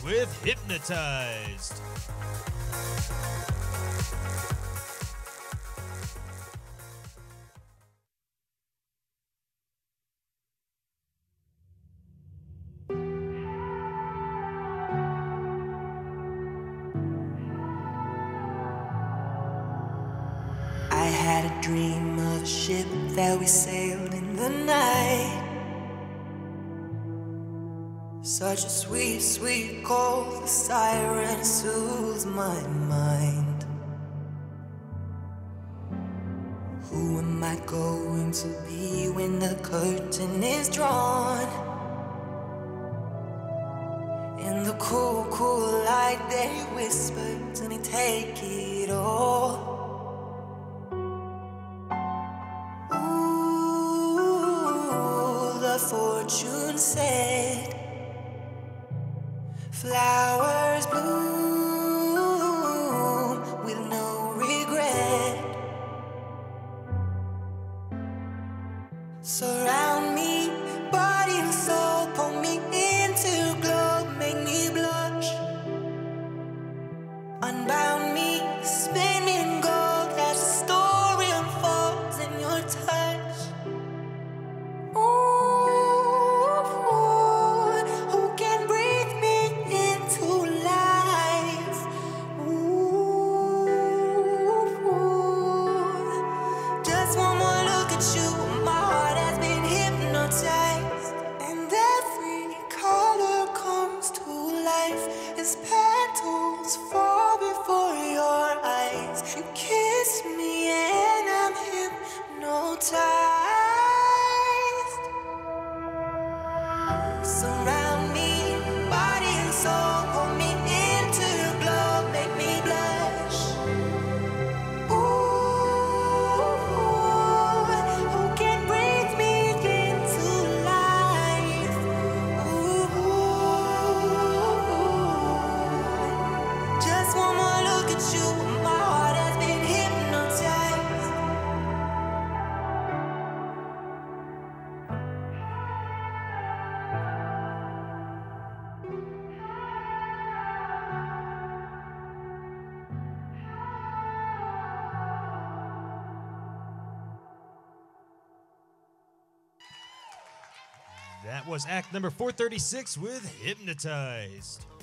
with Hypnotized. I had a dream of a ship that we sailed in the night. Such a sweet, sweet call, the siren soothes my mind. Who am I going to be when the curtain is drawn? In the cool, cool light they whisper to me, take it all. The fortune said flowers bloom with no regret. Surround me, body and soul, pull me into glow, make me blush. Unbound me, spin me in gold as the story unfolds in your touch. And every color comes to life as petals fall before your eyes. You kiss me and I'm hypnotized. Surround me, body and soul, pull me into your glow, make me blush. That was act number 436 with Hypnotized.